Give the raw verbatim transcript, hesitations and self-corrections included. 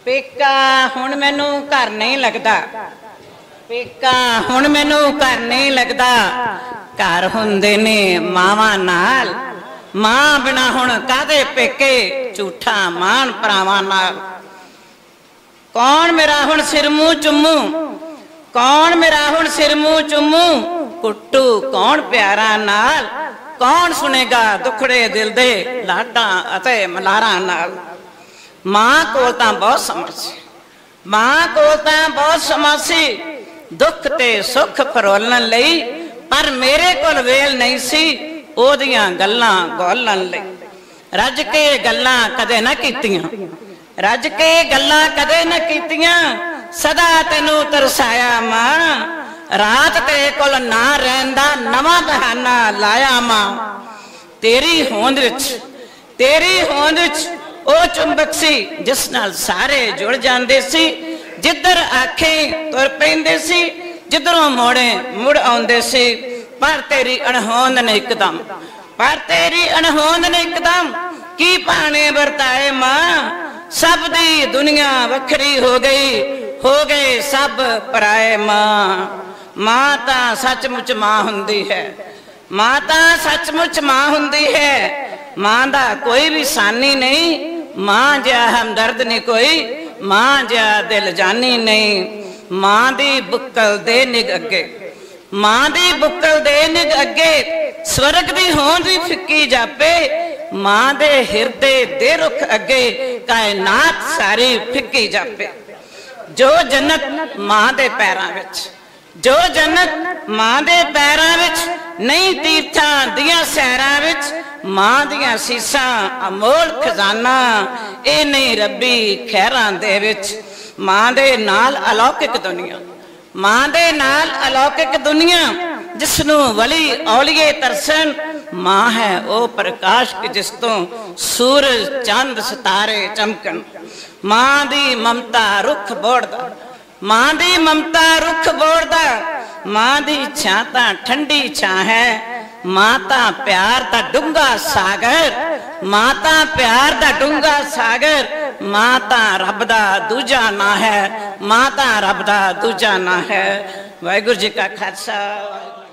पेका हुण मैनू घर नहीं लगता, पेका हुण मैनू घर नहीं लगता। घर हुंदे ने मावां नाल, मां बिना हुण कादे पेके, झूठा मान भरावां नाल। कौन मेरा हुण सिर मूंह चुम्मू, कौन मेरा हुण सिर मूंह चुम्मू, कुट्टू कौन प्यारा नाल। कौन सुनेगा दुखड़े दिल दे लाडां अते मलारां नाल। मां कोल तां बहुत समझ सी, मां कोल तां बहुत समझ सी, दुख ते सुख फरोलण लई, पर मेरे कोल वेल नहीं सी ओदियां गल्लां गौलण लई। रज के गल्लां कदे ना कीतियां, रज के गल्लां कदे ना कीतियां, सदा तेनू तरसाया मां। रात तेरे कोल ना रहंदा नवां बहाना लाया मां। तेरी होंद विच, तेरी होंद विच ओ चुंबक सी जिस नाल सारे जुड़ जांदे सी। जिधर आखे तुर पैंदे सी, जिधरों मोड़े मुड़ आउंदे सी। पर तेरी अणहोंद ने एकदम, पर तेरी अणहोंद ने एकदम की पाने बरताए मां। सब दी दुनिया वखरी हो गई, हो गए सब पराए मां। मां तां सचमुच मां हुंदी है, मां तां सचमुच मां हुंदी है। मां दा कोई भी सानी नहीं, मां जिहा हमदर्द नहीं कोई, मां जिहा दिल जानी नहीं। मां दी बुक्कल दे निग अगे, मां दी बुक्कल दे निग अगे, स्वर्ग दी होंद भी फिक्की जापे। मां दे हिरदे दे रुख अगे, कायनात सारी फिक्की जापे। जो जन्नत मां दे पैरां विच, जो जन्नत मां दे पैरां विच, नहीं तीर्थां दियां सैरां विच। मां दियां सीसां अमोल खजाना, ए नहीं रब्बी खैरां दे विच। मां दे नाल अलौकिक दुनिया, मां दे नाल अलौकिक दुनिया, जिसनू वली औलिए तरसन। मां है ओ प्रकाश कि जिस तो सूरज चंद सितारे चमकन। मां दी ममता रुख बोड़दा, मां दी ममता रुख बोड़दा। मां दी छां तां ठंडी छां है, मां तां प्यार दा डूंगा सागर, मां तां प्यार दा डूंगा सागर। मां तां रब दा दूजा ना है, मां तां रब दा दूजा ना है। वाहिगुरू जी का खालसा।